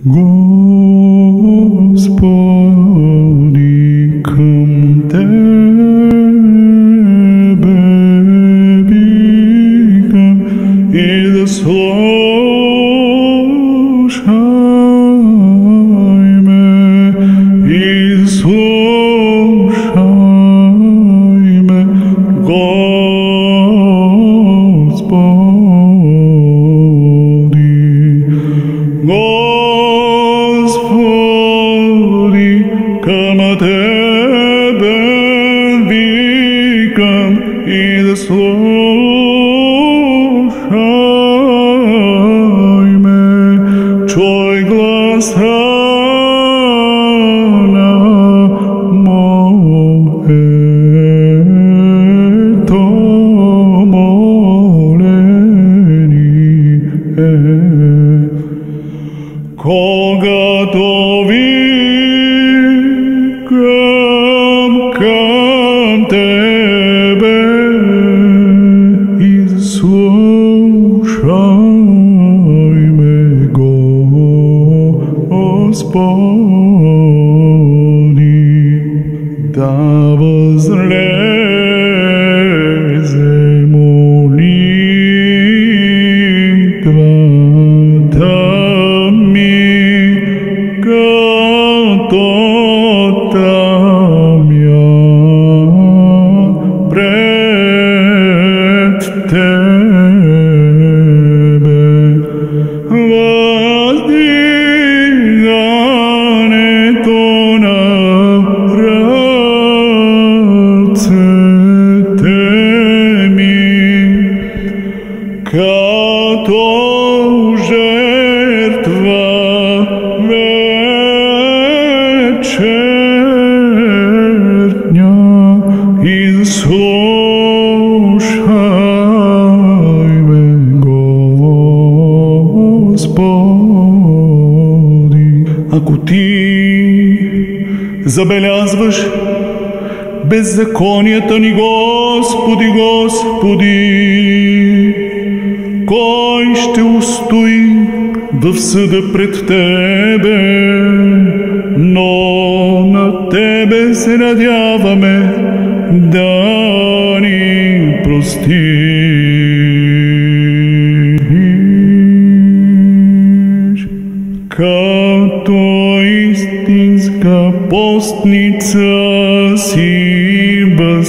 Господи, към Тебе викам и да слушай ме, и слушай ме, Господи, към Тебе викам и да слушай ме, чуй гласа на моето моление. Когато викам към Тебе, изслушай ме, Господи, да възлезе молитвата ми като тъмя пред Тебе. Въздигането на ръцете ми като жертва вечерня, изслушай ме, Господи. Ако Ти забелязваш беззаконията ни, Господи, Господи, кой ще устои в съда пред Тебе? Но на Тебе се надяваме да ни простиш. Като истинска постница си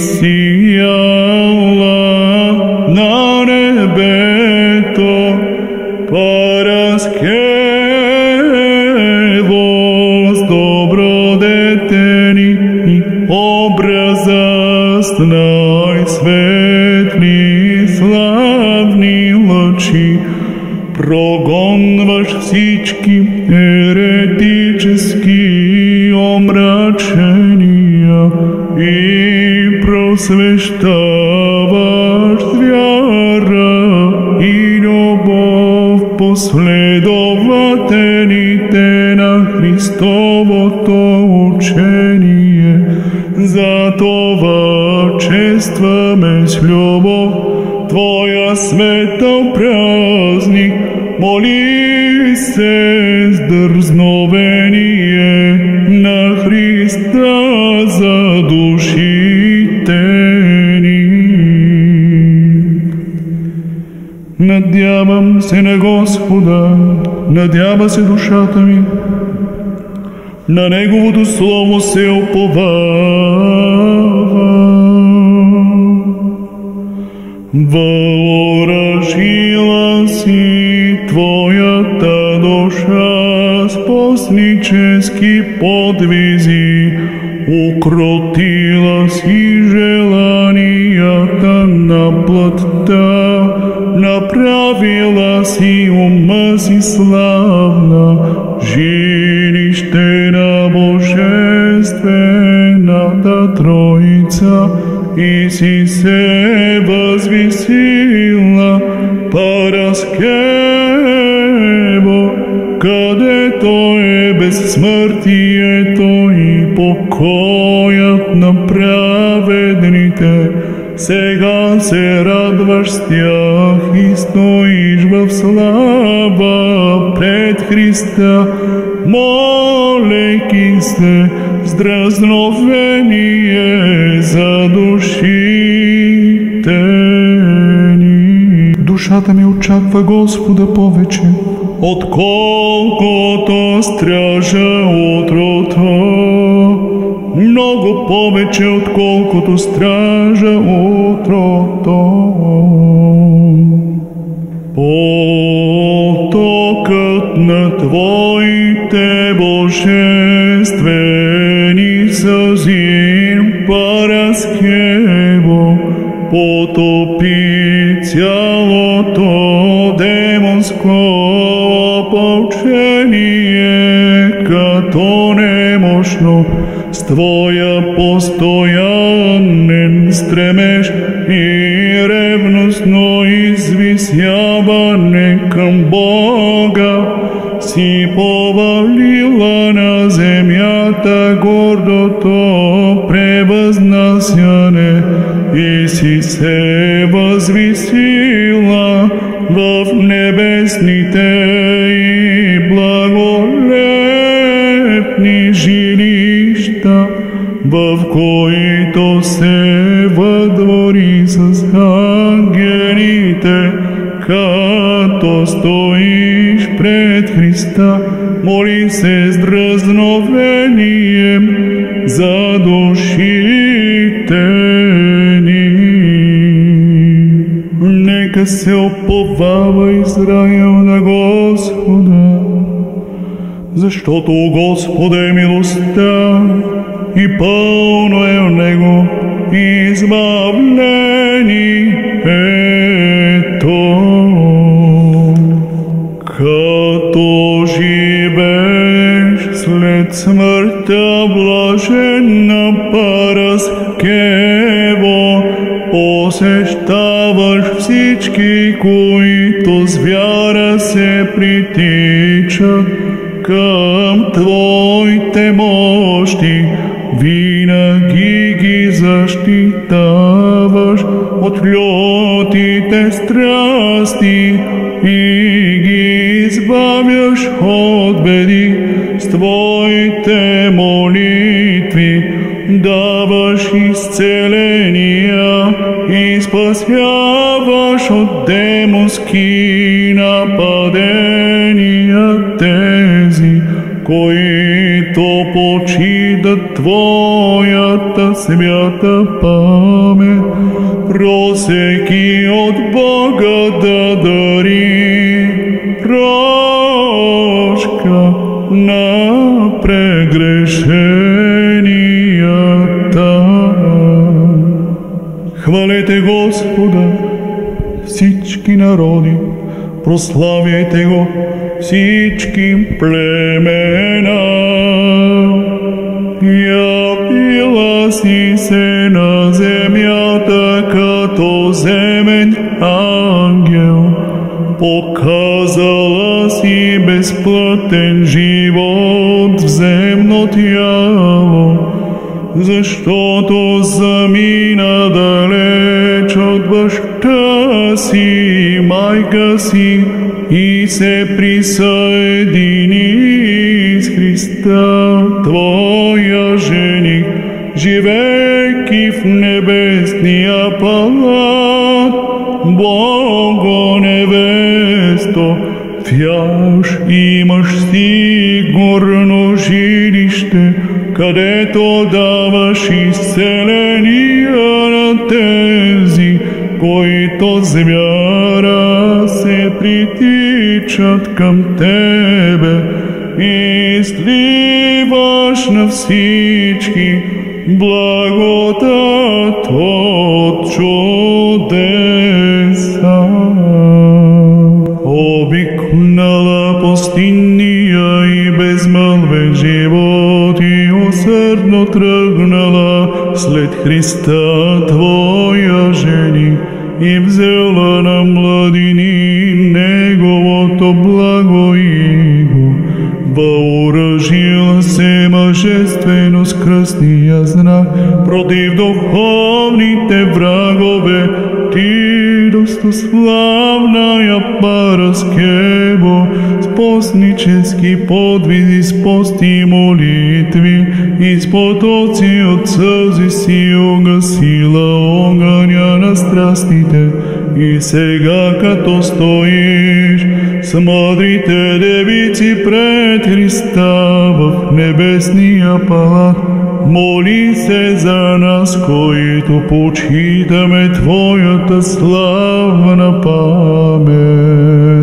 възсияла на небето, параскево с добродетели и образа с най-светли славни лъчи, прогонваш всички еретически омрачения и просвещаваш с вяра и любов последователите на Христовото учение. Затова честваме с любов Твоя светъл празник. Моли се с дързновение на Христа за душите ни. Надявам се на Господа, надява се душата ми, на Неговото Слово се уповавам. Въоръжила си Твоята душа с постнически подвизи, укротила си желанията на плътта, направила си ума си славна, жилище на Божествената Троица, и си се възвисила параскево, където е безсмъртието и покоят на праведните. сега се радваш с тях и стоиш в слава пред Христа, молейки се с дразновение за душите ни. Душата ми очаква Господа повече, отколкото стража утрото, много повече, отколкото стража утрото. Потокът на Твоите божествени сълзи Параскево потопи цялото демонско опълчение, като немощно с Твоя постоянен стремеж и ревностно извисяване към Бога си повалила на земята гордото превъзнасяне и си се възвисила в небесните и благолепни жилища, в които се въдвори с ангелите, като стоиш пред Христа, моли се с дразновение за душите ни. Нека се уповава Израил на Господа, защото Господа е милостта и пълно е в Него избавлението. Като живееш след смъртта блаженна Параскево, посещаваш всички, които с вяра се притичат към Твоите мощи, винаги ги защитаваш от лютите страсти и ги избавяш от беди с Твоите молитви, даваш изцеления и спасяваш от демонски нападения тези, които почитат Твоята свята памет, просеки от Бога да дари прошка на прегрешенията. Хвалете Господа всички народи, прославяйте Го всички племена. Явила си се на земята като земен ангел, показала си безплътен живот в земно тяло, защото замина далеч от баща си и майка си и се присъедини с Христа, Твоя жених, живейки в небесния палат. Бого невесто, вяж имаш сигурно жилище, където даваш изцеления на тези, които с вяра се притичат към Тебе, и сливаш на всички благодат от чудеса. Обикнала пустиния и безмълвен живот и усърдно тръгнала след Христа, Твоя жени, и взела на младини Неговото благо иго. Въоръжила се мъж божественост кръстния знак против духовните врагове, ти достославная Параскево, с постнически подвизи, с пост и молитви, и с потоци от сълзи си угасила огъня на страстите, и сега като стоиш с мъдрите девици пред Христа в небесния палат, моли се за нас, които почитаме Твоята славна памет.